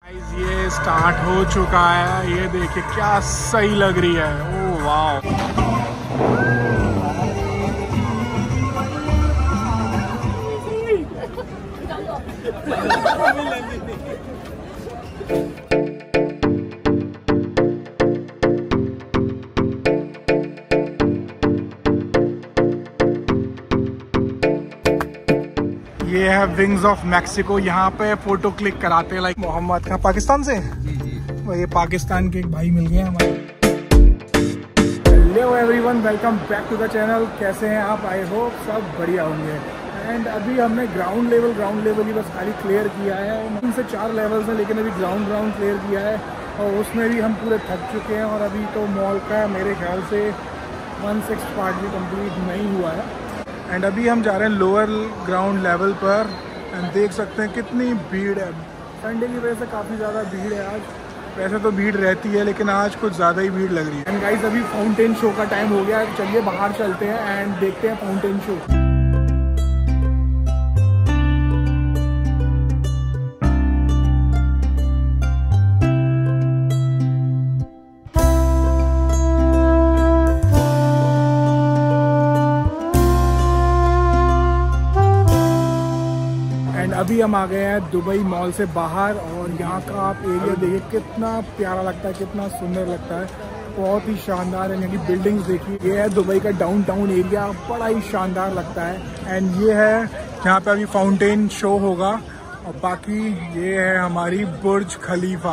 ये स्टार्ट हो चुका है, ये देखिए क्या सही लग रही है। ओह वाह, ये है विंग्स ऑफ मैक्सिको। यहाँ पे फोटो क्लिक कराते हैं। लाइक मोहम्मद खान पाकिस्तान से, ये पाकिस्तान के एक भाई मिल गए हमारे। Hello everyone, welcome back to the channel. कैसे हैं आप? आई होप सब बढ़िया होंगे। एंड अभी हमने ग्राउंड लेवल ही बस खाली क्लियर किया है। 3 से 4 लेवल्स हैं, लेकिन अभी ग्राउंड क्लियर किया है और उसमें भी हम पूरे थक चुके हैं। और अभी तो मॉल का मेरे ख्याल से 1/6 पार्ट भी कंप्लीट नहीं हुआ है। एंड अभी हम जा रहे हैं लोअर ग्राउंड लेवल पर। एंड देख सकते हैं कितनी भीड़ है। संडे की वजह से काफ़ी ज़्यादा भीड़ है आज। वैसे तो भीड़ रहती है, लेकिन आज कुछ ज़्यादा ही भीड़ लग रही है। एंड गाइस, अभी फाउंटेन शो का टाइम हो गया है। चलिए बाहर चलते हैं एंड देखते हैं फाउंटेन शो। अभी हम आ गए हैं दुबई मॉल से बाहर और यहाँ का आप एरिया देखिए कितना प्यारा लगता है, कितना सुंदर लगता है। बहुत ही शानदार है। यहाँ की बिल्डिंग्स देखिए। ये है दुबई का डाउनटाउन एरिया, बड़ा ही शानदार लगता है। एंड ये है जहाँ पे अभी फाउंटेन शो होगा। और बाकी ये है हमारी बुर्ज खलीफा।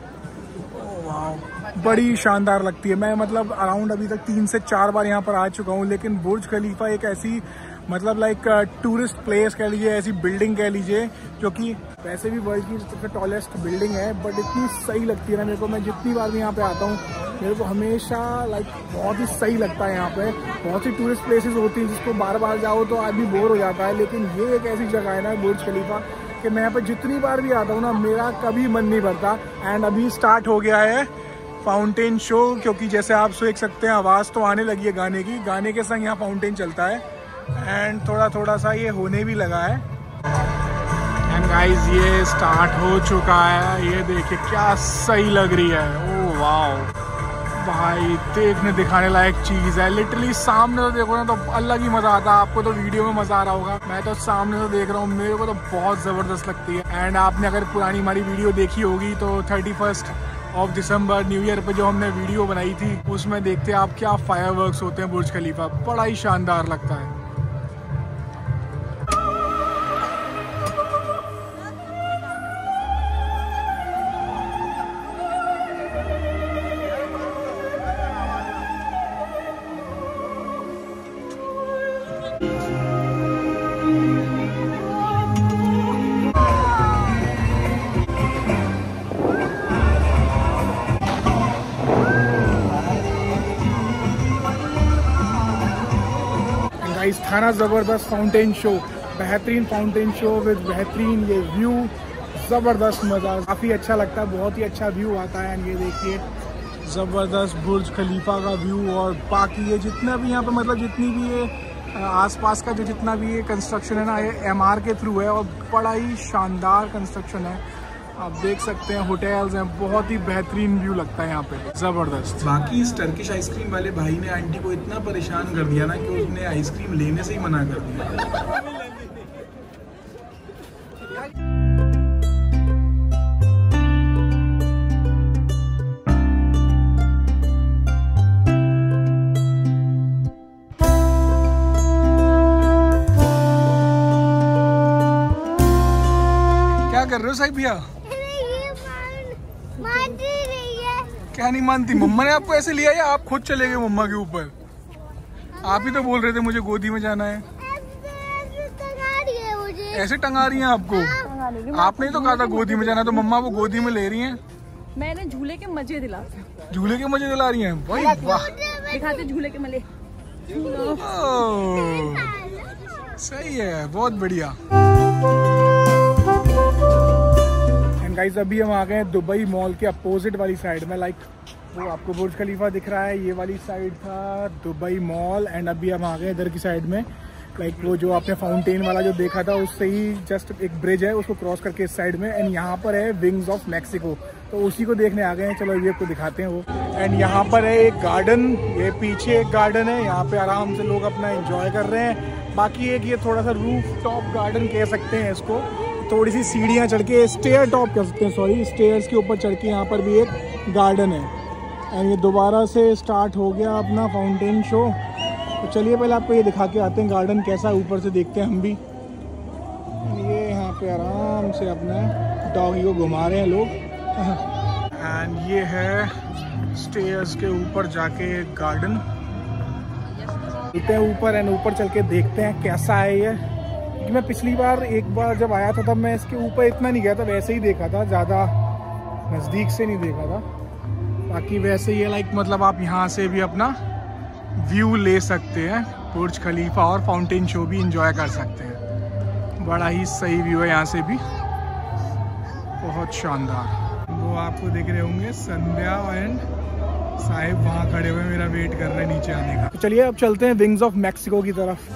वाह, बड़ी शानदार लगती है। मैं मतलब अराउंड अभी तक 3 से 4 बार यहाँ पर आ चुका हूँ। लेकिन बुर्ज खलीफा एक ऐसी मतलब लाइक टूरिस्ट प्लेस कह लीजिए, ऐसी बिल्डिंग कह लीजिए, जो कि वैसे भी वर्ल्ड की सबसे टॉलेस्ट बिल्डिंग है, बट इतनी सही लगती है ना मेरे को। मैं जितनी बार भी यहाँ पे आता हूँ, मेरे को हमेशा लाइक बहुत ही सही लगता है। यहाँ पे बहुत सी टूरिस्ट प्लेसेस होती हैं जिसको बार बार जाओ तो आदमी बोर हो जाता है, लेकिन ये एक ऐसी जगह है ना बुर्ज खलीफा कि मैं यहाँ पे जितनी बार भी आता हूँ ना, मेरा कभी मन नहीं भरता। एंड अभी स्टार्ट हो गया है फाउंटेन शो, क्योंकि जैसे आप देख सकते हैं आवाज़ तो आने लगी है गाने की। गाने के संग यहाँ फाउंटेन चलता है एंड थोड़ा सा ये होने भी लगा है। एंड गाइस, ये स्टार्ट हो चुका है, ये देखिए क्या सही लग रही है। ओह वाओ भाई, देखने दिखाने लायक चीज़ है। लिटरली सामने तो देखो ना तो अलग ही मज़ा आता है। आपको तो वीडियो में मज़ा आ रहा होगा, मैं तो सामने से देख रहा हूँ, मेरे को तो बहुत ज़बरदस्त लगती है। एंड आपने अगर पुरानी हमारी वीडियो देखी होगी तो 31 दिसंबर न्यू ईयर पे जो हमने वीडियो बनाई थी, उसमें देखते हैं आप क्या फायरवर्क्स होते हैं बुर्ज खलीफा। बड़ा ही शानदार लगता है। थाना ज़बरदस्त फाउंटेन शो, बेहतरीन फाउंटेन शो विद बेहतरीन ये व्यू, ज़बरदस्त मज़ा, काफ़ी अच्छा लगता है। बहुत ही अच्छा व्यू आता है। एंड ये देखिए ज़बरदस्त बुर्ज खलीफा का व्यू। और बाकी ये जितना भी यहाँ पे मतलब जितनी भी ये आसपास का जो जितना भी ये कंस्ट्रक्शन है ना, ये MR के थ्रू है और बड़ा ही शानदार कंस्ट्रक्शन है। आप देख सकते हैं होटल्स हैं, बहुत ही बेहतरीन व्यू लगता है यहाँ पे, ज़बरदस्त। बाकी इस टर्किश आइसक्रीम वाले भाई ने आंटी को इतना परेशान कर दिया ना कि उसने आइसक्रीम लेने से ही मना कर दिया। क्या कर रहे हो साहिब भैया? क्या नहीं मानती? मम्मा ने आपको ऐसे लिया या आप खुद चले गए मम्मा के ऊपर? आप ही तो बोल रहे थे मुझे गोदी में जाना है। ऐसे टंगा रही हैं आपको? आपने तो कहा था गोदी में जाना, तो मम्मा वो गोदी में ले रही हैं। मैंने झूले के मजे दिलाते हैं। झूले के मजे दिला रही हैं? भाई वाह, दिखाते झूले के मजे। सही है, बहुत बढ़िया। गाइस, अभी हम आ गए हैं दुबई मॉल के अपोजिट वाली साइड में। लाइक वो आपको बुर्ज खलीफा दिख रहा है, ये वाली साइड था दुबई मॉल। एंड अभी हम आ गए इधर की साइड में। लाइक वो जो आपने फाउंटेन वाला जो देखा था उससे ही जस्ट एक ब्रिज है, उसको क्रॉस करके इस साइड में। एंड यहाँ पर है विंग्स ऑफ मैक्सिको, तो उसी को देखने आ गए हैं। चलो ये आपको दिखाते हैं वो। एंड यहाँ पर है एक गार्डन, ये पीछे एक गार्डन है, यहाँ पे आराम से लोग अपना एंजॉय कर रहे हैं। बाकी एक ये थोड़ा सा रूफ टॉप गार्डन कह सकते हैं इसको, थोड़ी सी सीढ़ियाँ चढ़ के, स्टेयर टॉप कह सकते हैं, सॉरी स्टेयर्स के ऊपर चढ़ के यहाँ पर भी एक गार्डन है। एंड ये दोबारा से स्टार्ट हो गया अपना फाउंटेन शो। तो चलिए पहले आपको ये दिखा के आते हैं गार्डन कैसा है, ऊपर से देखते हैं हम भी। ये यहाँ पे आराम से अपना डॉगी को घुमा रहे हैं लोग। एंड ये है स्टेयर्स के ऊपर जाके एक गार्डन, चलते हैं ऊपर एंड ऊपर चल के देखते हैं कैसा है ये। क्योंकि मैं पिछली बार एक बार जब आया था तब मैं इसके ऊपर इतना नहीं गया था, वैसे ही देखा था, ज़्यादा नज़दीक से नहीं देखा था। बाकी वैसे ये लाइक मतलब आप यहाँ से भी अपना व्यू ले सकते हैं, बुर्ज खलीफा और फाउंटेन शो भी इंजॉय कर सकते हैं। बड़ा ही सही व्यू है यहाँ से भी, बहुत शानदार। वो आपको देख रहे होंगे संध्या एंड साहिब वहाँ खड़े हुए मेरा वेट कर रहे हैं नीचे आने का। तो चलिए अब चलते हैं विंग्स ऑफ मैक्सिको की तरफ।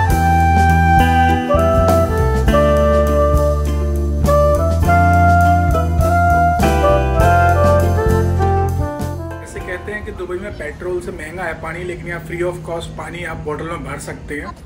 कहते हैं कि दुबई में पेट्रोल से महंगा है पानी, लेकिन यहाँ फ्री ऑफ कॉस्ट पानी आप बोतल में भर सकते हैं।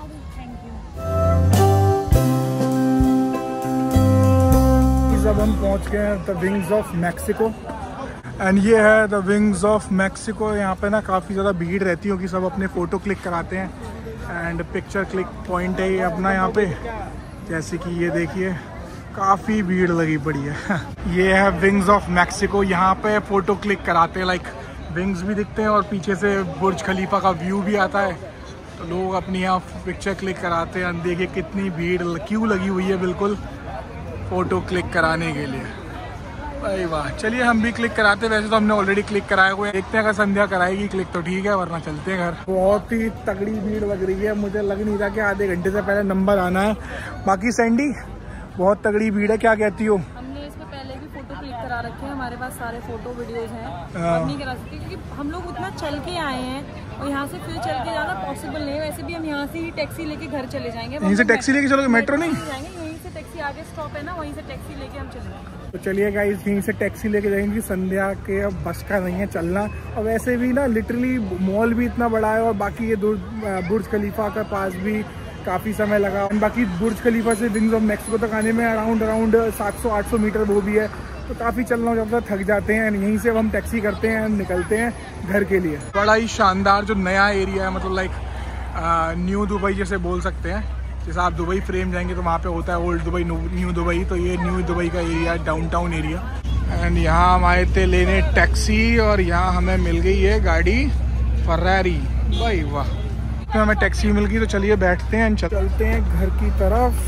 अब हम पहुंच गए हैं the wings of Mexico and ये है द विंग्स ऑफ मैक्सिको। यहाँ पे ना काफ़ी ज़्यादा भीड़ रहती है कि सब अपने फ़ोटो क्लिक कराते हैं एंड पिक्चर क्लिक पॉइंट है ये अपना यहाँ पे। जैसे कि ये देखिए काफ़ी भीड़ लगी पड़ी है। ये है विंग्स ऑफ मैक्सिको, यहाँ पे फ़ोटो क्लिक कराते हैं, लाइक विंग्स भी दिखते हैं और पीछे से बुर्ज खलीफा का व्यू भी आता है, तो लोग अपनी यहाँ पिक्चर क्लिक कराते हैं। देखिए कितनी भीड़ क्यों लगी हुई है बिल्कुल फ़ोटो क्लिक कराने के लिए। भाई वाह, चलिए हम भी क्लिक कराते हैं। वैसे तो हमने ऑलरेडी क्लिक कराया हुआ है, देखते हैं अगर संध्या कराएगी क्लिक तो ठीक है, वरना चलते हैं घर। बहुत ही तगड़ी भीड़ लग रही है, मुझे लग नहीं रहा कि आधे घंटे से पहले नंबर आना है। बाकी सैंडी बहुत तगड़ी भीड़ है, क्या कहती हो? हमने इसमें पहले भी फोटो क्लिक करा रखे हैं, हमारे पास सारे फोटो वीडियोस हैं। अब नहीं करा सकते क्योंकि हम लोग उतना चल के आए हैं और यहाँ से फिर चल के जाना पॉसिबल नहीं है। वैसे भी हम यहाँ से ही टैक्सी लेके घर चले जाएंगे। यहीं से टैक्सी लेके चलोगे? मेट्रो नहीं जाएंगे, यहीं से टैक्सी आगे स्टॉप है ना, वहीं से टैक्सी लेके हम चले जाएंगे। तो चलिए गाइस यहीं से टैक्सी लेके जाएंगे। संध्या के अब बस का नहीं है चलना, और वैसे भी ना लिटरली मॉल भी इतना बड़ा है और बाकी ये बुर्ज खलीफा के पास भी काफ़ी समय लगा। बाकी बुर्ज खलीफा से विंग्स ऑफ मैक्सिको तक आने में अराउंड 700-800 मीटर वो भी है, तो काफ़ी चलना जब तक थक जाते हैं। यहीं से हम टैक्सी करते हैं, निकलते हैं घर के लिए। बड़ा ही शानदार जो नया एरिया है, मतलब लाइक न्यू दुबई जैसे बोल सकते हैं। जैसे आप दुबई फ्रेम जाएंगे तो वहाँ पे होता है ओल्ड दुबई, न्यू दुबई, तो ये न्यू दुबई का एरिया है, डाउनटाउन एरिया। एंड यहाँ हम आए थे लेने टैक्सी और यहाँ हमें मिल गई है गाड़ी फरारी। भाई वाह, तो हमें टैक्सी मिल गई, तो चलिए बैठते हैं, चलते हैं घर की तरफ।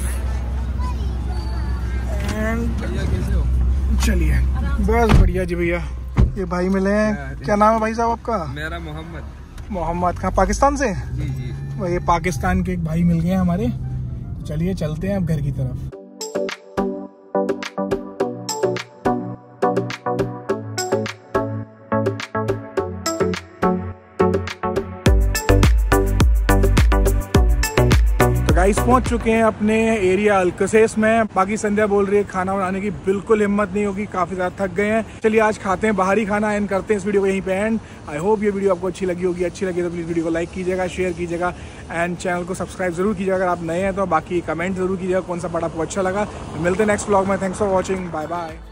चलिए बस बढ़िया जी भैया, ये भाई मिले हैं। क्या नाम है भाई साहब आपका? मेरा मोहम्मद। मोहम्मद, कहाँ पाकिस्तान से? जी जी। ये पाकिस्तान के एक भाई मिल गए हैं हमारे। चलिए चलते हैं अब घर की तरफ। गाइस पहुंच चुके हैं अपने एरिया अल्कसेस में। बाकी संध्या बोल रही है खाना बनाने की बिल्कुल हिम्मत नहीं होगी, काफी ज्यादा थक गए हैं। चलिए आज खाते हैं बाहरी खाना एंड करते हैं इस वीडियो को यहीं पे एंड। आई होप ये वीडियो आपको अच्छी लगी होगी। अच्छी लगी तो प्लीज वीडियो को लाइक कीजिएगा, शेयर कीजिएगा एंड चैनल को सब्सक्राइब जरूर कीजिएगा अगर आप नए हैं तो। बाकी कमेंट जरूर कीजिएगा कौन सा पार्ट आपको अच्छा लगा। मिलते हैं नेक्स्ट व्लॉग में। Thanks for watching, bye bye.